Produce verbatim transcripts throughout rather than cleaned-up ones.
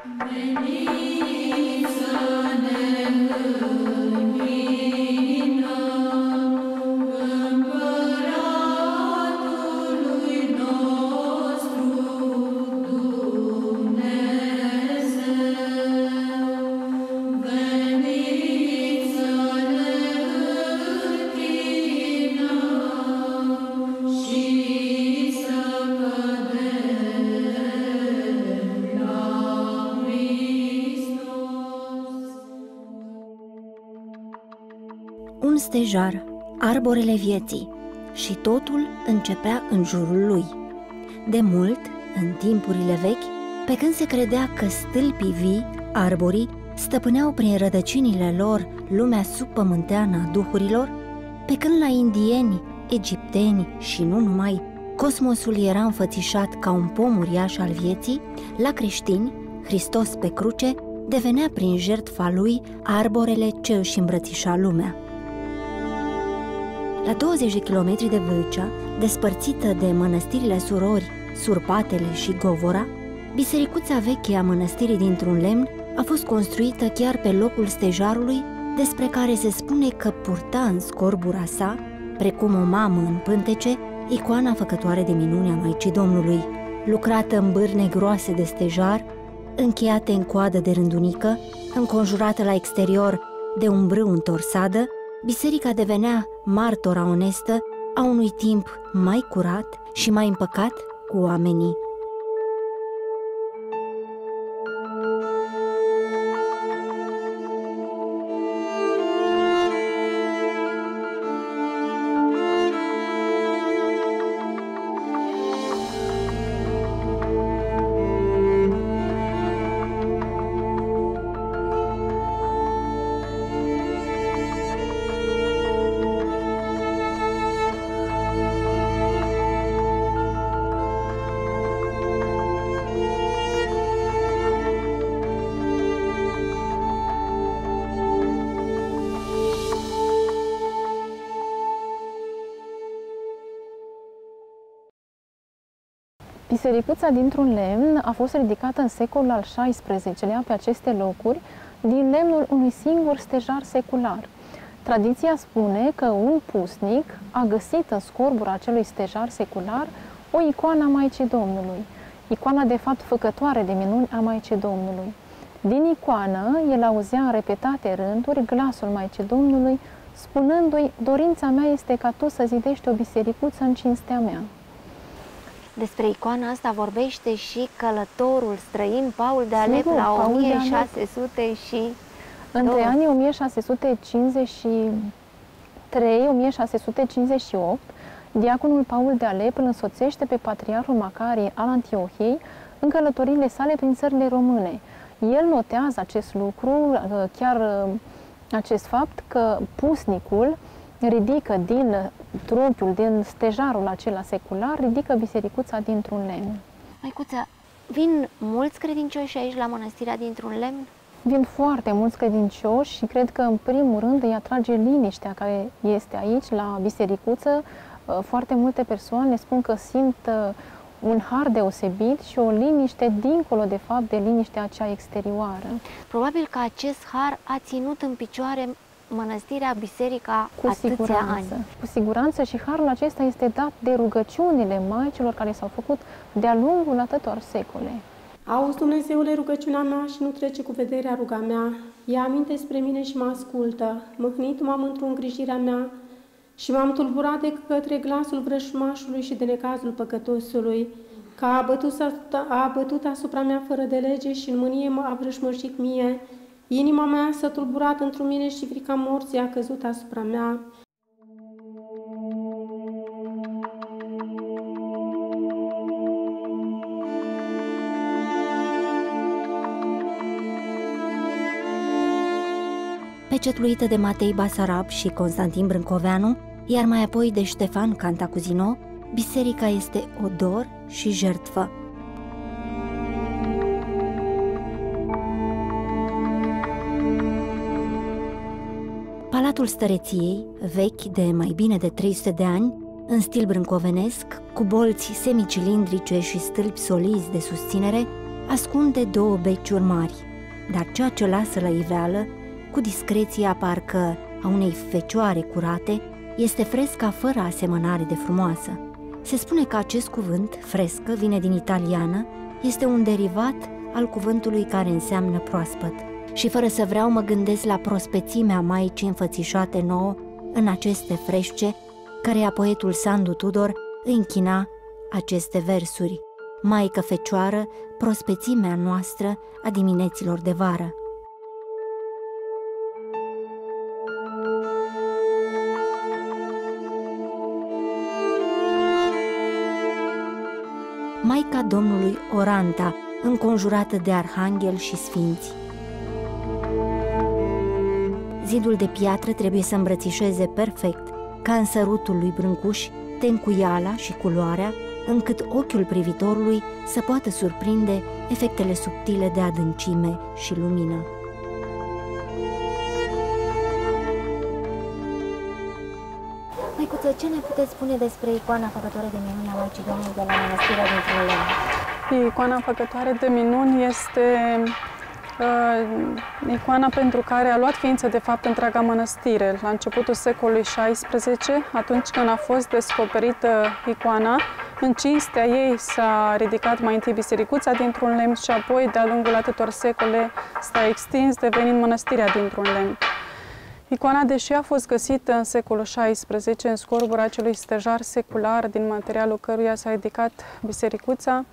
Un stejar, arborele vieții, și totul începea în jurul lui. De mult, în timpurile vechi, pe când se credea că stâlpii vii, arborii, stăpâneau prin rădăcinile lor lumea subpământeană a duhurilor, pe când la indieni, egipteni și nu numai, cosmosul era înfățișat ca un pom uriaș al vieții, la creștini, Hristos pe cruce devenea prin jertfa lui arborele ce își îmbrățișa lumea. La douăzeci de kilometri de Vâlcea, despărțită de mănăstirile surori, Surpatele și Govora, bisericuța veche a mănăstirii dintr-un lemn a fost construită chiar pe locul stejarului, despre care se spune că purta în scorbura sa, precum o mamă în pântece, icoana făcătoare de minuni a Maicii Domnului, lucrată în bârne groase de stejar, încheiate în coadă de rândunică, înconjurată la exterior de un brâu în torsadă. Biserica devenea martora onestă a unui timp mai curat și mai împăcat cu oamenii. Bisericuța dintr-un lemn a fost ridicată în secolul al șaisprezecelea pe aceste locuri din lemnul unui singur stejar secular. Tradiția spune că un pusnic a găsit în scorbura acelui stejar secular o icoană a Maicii Domnului, icoana de fapt făcătoare de minuni a Maicii Domnului. Din icoană, el auzea în repetate rânduri glasul Maicii Domnului, spunându-i: dorința mea este ca tu să zidești o bisericuță în cinstea mea. Despre icoana asta vorbește și călătorul străin Paul de Alep la o mie șase sute și... Între anii o mie șase sute cincizeci și trei - o mie șase sute cincizeci și opt, diaconul Paul de Alep îl însoțește pe patriarhul Macarie al Antiohiei în călătoriile sale prin țările române. El notează acest lucru, chiar acest fapt, că pusnicul ridică din trunchiul, din stejarul acela secular, ridică bisericuța dintr-un lemn. Măicuță, vin mulți credincioși aici la mănăstirea dintr-un lemn? Vin foarte mulți credincioși și cred că în primul rând îi atrage liniștea care este aici la bisericuță. Foarte multe persoane spun că simt un har deosebit și o liniște dincolo de fapt de liniștea cea exterioară. Probabil că acest har a ținut în picioare mănăstirea, biserica, cu atâția siguranță, ani. Cu siguranță, și harul acesta este dat de rugăciunile maicilor care s-au făcut de-a lungul atâtor secole. Auzi, Dumnezeule, rugăciunea mea și nu trece cu vederea ruga mea. Ia aminte spre mine și mă ascultă. Mâhnit m-am într-o îngrijirea mea și m-am tulburat de către glasul vrășmașului și de necazul păcătosului, că a bătut, a bătut asupra mea fără de lege și în mânie m-a vrășmășit mie. Inima mea s-a tulburat într-o mine și frica morții a căzut asupra mea. Pecetluită de Matei Basarab și Constantin Brâncoveanu, iar mai apoi de Ștefan Cantacuzino, biserica este odor și jertfă. Palatul Stăreției, vechi de mai bine de trei sute de ani, în stil brâncovenesc, cu bolți semicilindrice și stâlpi solizi de susținere, ascunde două beciuri mari, dar ceea ce lasă la iveală, cu discreția parcă a unei fecioare curate, este fresca fără asemănare de frumoasă. Se spune că acest cuvânt, frescă, vine din italiană, este un derivat al cuvântului care înseamnă proaspăt. Și fără să vreau mă gândesc la prospețimea Maicii înfățișate nouă în aceste frește, căreia poetul Sandu Tudor îi închina aceste versuri: Maică Fecioară, prospețimea noastră a dimineților de vară. Maica Domnului Oranta, înconjurată de arhanghel și sfinți. Zidul de piatră trebuie să îmbrățișeze perfect, ca în sărutul lui Brâncuș, tencuiala și culoarea, încât ochiul privitorului să poată surprinde efectele subtile de adâncime și lumină. Măicuță, ce ne puteți spune despre icoana făcătoare de minuni a Maicii Domnului de la Mănăstirea dintr-un Lemn? Icoana făcătoare de minuni este uh, icoana pentru care a luat ființă de fapt întreaga mănăstire. La începutul secolului șaisprezece, atunci când a fost descoperită icoana, în cinstea ei s-a ridicat mai întâi bisericuța dintr-un lemn și apoi, de-a lungul atâtor secole, s-a extins, devenind mănăstirea dintr-un lemn. Icoana, deși a fost găsită în secolul șaisprezece, în scorbura acelui stejar secular din materialul căruia s-a ridicat bisericuța,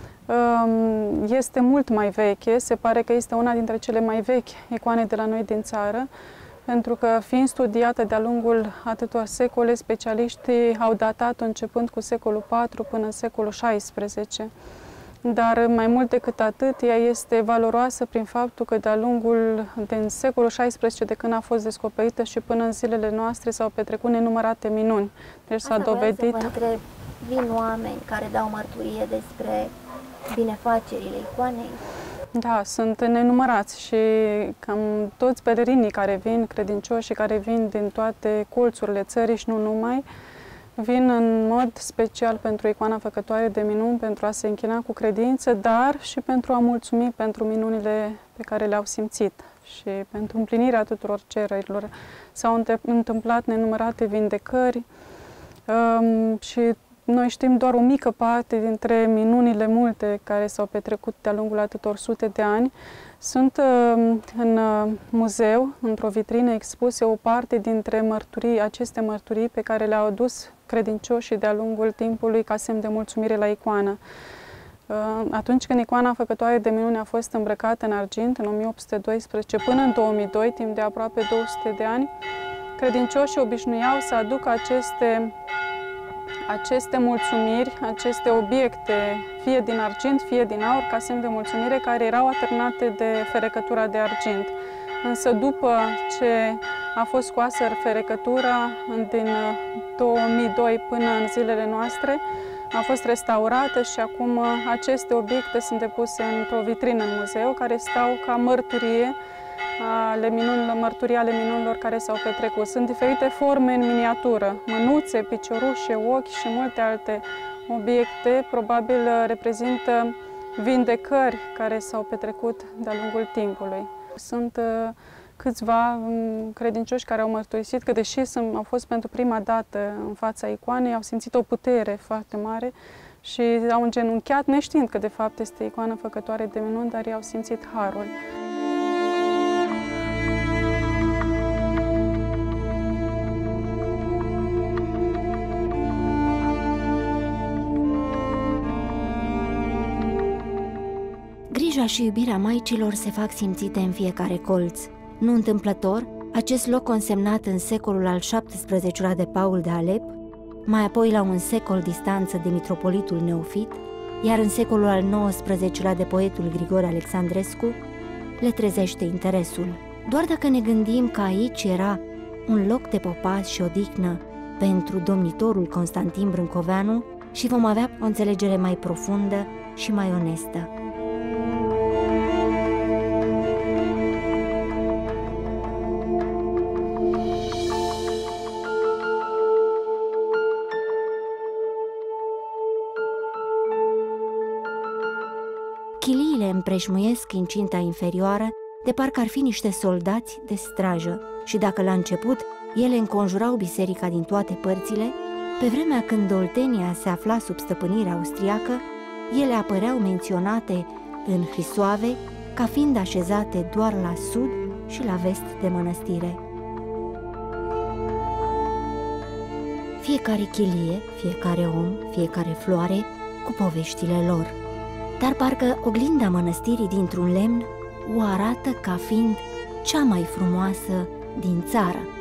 este mult mai veche. Se pare că este una dintre cele mai vechi icoane de la noi din țară, pentru că, fiind studiată de-a lungul atâtor secole, specialiștii au datat începând cu secolul patru până în secolul șaisprezece. Dar mai mult decât atât, ea este valoroasă prin faptul că de-a lungul din secolul șaisprezece, de când a fost descoperită și până în zilele noastre, s-au petrecut nenumărate minuni. Deci s-a dovedit... Asta voiam să vă întreb, vin oameni care dau mărturie despre binefacerile icoanei? Da, sunt nenumărați și cam toți pelerinii care vin, credincioșii care vin din toate colțurile țării și nu numai, vin în mod special pentru icoana făcătoare de minuni, pentru a se închina cu credință, dar și pentru a mulțumi pentru minunile pe care le-au simțit și pentru împlinirea tuturor cererilor. S-au întâmplat nenumărate vindecări um, și noi știm doar o mică parte dintre minunile multe care s-au petrecut de-a lungul atâtor sute de ani. Sunt uh, în uh, muzeu, într-o vitrină expuse, o parte dintre mărturii, aceste mărturii pe care le-au adus credincioșii de-a lungul timpului ca semn de mulțumire la icoană. Uh, atunci când icoana făcătoare de minuni a fost îmbrăcată în argint, în o mie opt sute doisprezece, până în două mii doi, timp de aproape două sute de ani, credincioșii obișnuiau să aducă aceste aceste mulțumiri, aceste obiecte, fie din argint, fie din aur, ca semn de mulțumire, care erau atârnate de ferecătura de argint. Însă după ce a fost scoasă ferecătura din două mii doi până în zilele noastre, a fost restaurată și acum aceste obiecte sunt depuse într-o vitrină în muzeu, care stau ca mărturie ale minunilor, mărturii ale minunilor care s-au petrecut. Sunt diferite forme în miniatură, mânuțe, piciorușe, ochi și multe alte obiecte, probabil reprezintă vindecări care s-au petrecut de-a lungul timpului. Sunt uh, câțiva um, credincioși care au mărturisit că, deși sunt, au fost pentru prima dată în fața icoanei, au simțit o putere foarte mare și au îngenunchiat, neștiind că de fapt este icoana făcătoare de minuni, dar ei au simțit harul. Grija și iubirea maicilor se fac simțite în fiecare colț. Nu întâmplător, acest loc consemnat în secolul al șaptesprezecelea de Paul de Alep, mai apoi la un secol distanță de mitropolitul Neofit, iar în secolul al nouăsprezecelea de poetul Grigore Alexandrescu, le trezește interesul. Doar dacă ne gândim că aici era un loc de popas și odihnă pentru domnitorul Constantin Brâncoveanu, și vom avea o înțelegere mai profundă și mai onestă. Chiliile împrejmuiesc incinta inferioară, de parcă ar fi niște soldați de strajă, și dacă la început ele înconjurau biserica din toate părțile, pe vremea când Oltenia se afla sub stăpânirea austriacă, ele apăreau menționate în Hrisoave ca fiind așezate doar la sud și la vest de mănăstire. Fiecare chilie, fiecare om, fiecare floare cu poveștile lor. Dar parcă oglinda mănăstirii dintr-un lemn o arată ca fiind cea mai frumoasă din țară.